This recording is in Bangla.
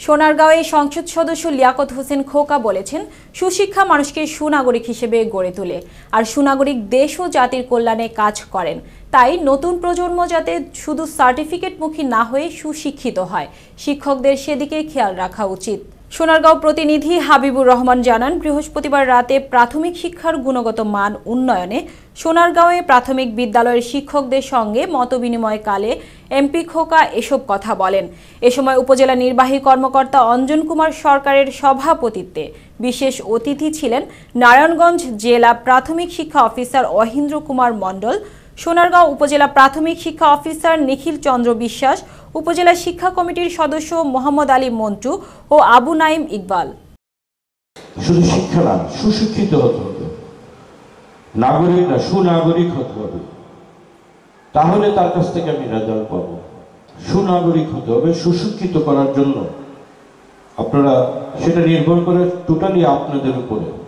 সোনারগাঁওয়ে সংসদ সদস্য লিয়াকত হোসেন খোকা বলেছেন, সুশিক্ষা মানুষকে সুনাগরিক হিসেবে গড়ে তোলে, আর সুনাগরিক দেশ ও জাতির কল্যাণে কাজ করেন। তাই নতুন প্রজন্ম যাতে শুধু সার্টিফিকেটমুখী না হয়ে সুশিক্ষিত হয়, শিক্ষকদের সেদিকে খেয়াল রাখা উচিত। সোনারগাঁও প্রতিনিধি হাবিবুর রহমান জানান, বৃহস্পতিবার রাতে প্রাথমিক শিক্ষার গুণগত মান উন্নয়নে সোনারগাঁওয়ে প্রাথমিক বিদ্যালয়ের শিক্ষকদের সঙ্গে মতবিনিময়কালে এমপি খোকা এসব কথা বলেন। এ সময় উপজেলা নির্বাহী কর্মকর্তা অঞ্জন কুমার সরকারের সভাপতিত্বে বিশেষ অতিথি ছিলেন নারায়ণগঞ্জ জেলা প্রাথমিক শিক্ষা অফিসার অহিন্দ্র কুমার মণ্ডল, সোনারগাঁও উপজেলা প্রাথমিক শিক্ষা অফিসার নিখিল চন্দ্র বিশ্বাস, উপজেলা শিক্ষা কমিটির সদস্য মোহাম্মদ আলী মন্টু ও আবু নাইম ইকবাল। শুধু শিক্ষা না, সুশিক্ষিত হতে হবে, নাগরিক না সুনাগরিক হতে হবে, তাহলে তার কাছ থেকে আমি রেজাল্ট পাবো। সুনাগরিক হতে হবে। সুশিক্ষিত করার জন্য আপনারা সেটা নির্ভর করে টোটালি আপনাদের উপরে।